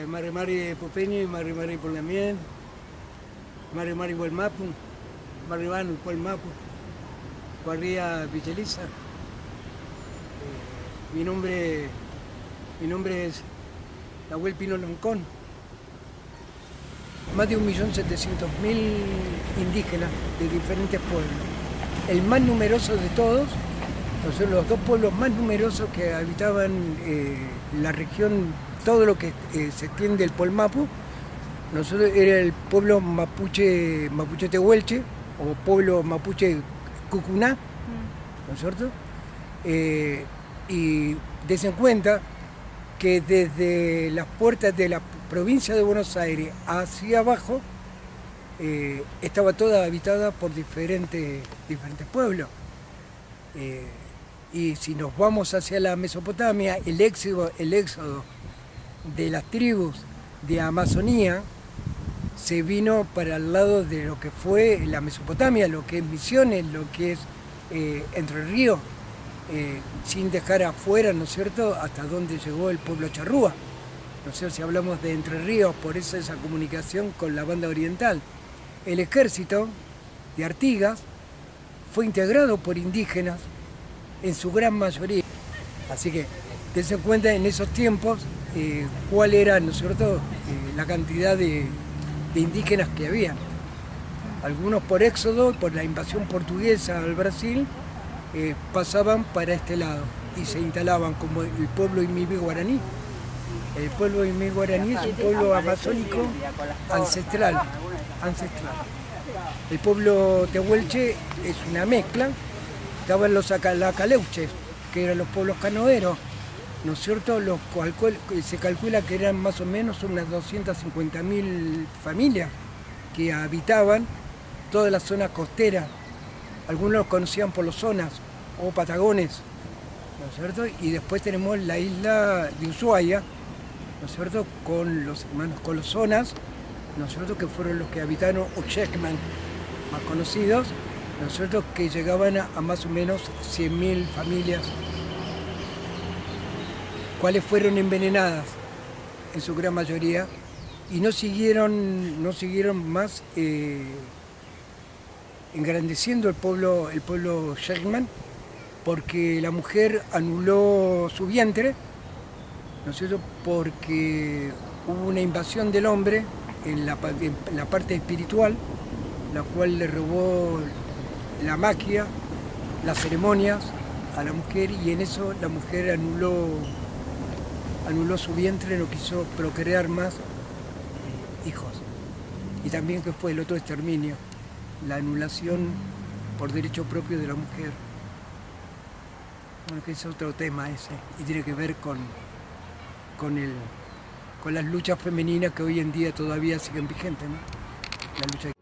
Mari Mari Popeni, Mari Mari Polamien, Mari Mari Huelmapu, Mari Manu Huelmapu, Guardia Villeliza. Mi nombre es Nahuel Pino Loncón. Más de 1.700.000 indígenas de diferentes pueblos. El más numeroso de todos, son los dos pueblos más numerosos que habitaban la región, todo lo que se extiende del Polmapu. Nosotros era el pueblo mapuche Tehuelche, o pueblo mapuche Cucuná, ¿no es cierto? Y dense cuenta que desde las puertas de la provincia de Buenos Aires hacia abajo estaba toda habitada por diferentes pueblos. Y si nos vamos hacia la Mesopotamia, el éxodo de las tribus de Amazonía se vino para el lado de lo que fue la Mesopotamia, lo que es Misiones, lo que es Entre Ríos, sin dejar afuera, ¿no es cierto?, hasta donde llegó el pueblo charrúa. No sé si hablamos de Entre Ríos, por eso esa comunicación con la banda oriental. El ejército de Artigas fue integrado por indígenas en su gran mayoría. Así que dense cuenta en esos tiempos cuál era, ¿no es cierto?, la cantidad de indígenas que había. Algunos por éxodo, por la invasión portuguesa al Brasil, pasaban para este lado y se instalaban como el pueblo Imibí Guaraní. El pueblo Imibí Guaraní es un pueblo amazónico ancestral. El pueblo Tehuelche es una mezcla. Estaban los Acaleuches, que eran los pueblos canoeros, ¿no es cierto? Se calcula que eran más o menos unas 250.000 familias que habitaban toda la zona costera. Algunos los conocían por los zonas o patagones, ¿no es cierto? Y después tenemos la isla de Ushuaia, ¿no es cierto?, con los hermanos colosonas, ¿no es cierto?, que fueron los que habitaron Ochekman, más conocidos, ¿no es cierto?, que llegaban a más o menos 100.000 familias, cuales fueron envenenadas en su gran mayoría y no siguieron más engrandeciendo el pueblo Sherman, porque la mujer anuló su vientre, ¿no es cierto?, porque hubo una invasión del hombre en la parte espiritual, la cual le robó la magia, las ceremonias a la mujer, y en eso la mujer anuló su vientre, no quiso procrear más hijos. Y también que fue el otro exterminio, la anulación por derecho propio de la mujer. Bueno, que es otro tema ese, y tiene que ver con las luchas femeninas que hoy en día todavía siguen vigentes, ¿no? La lucha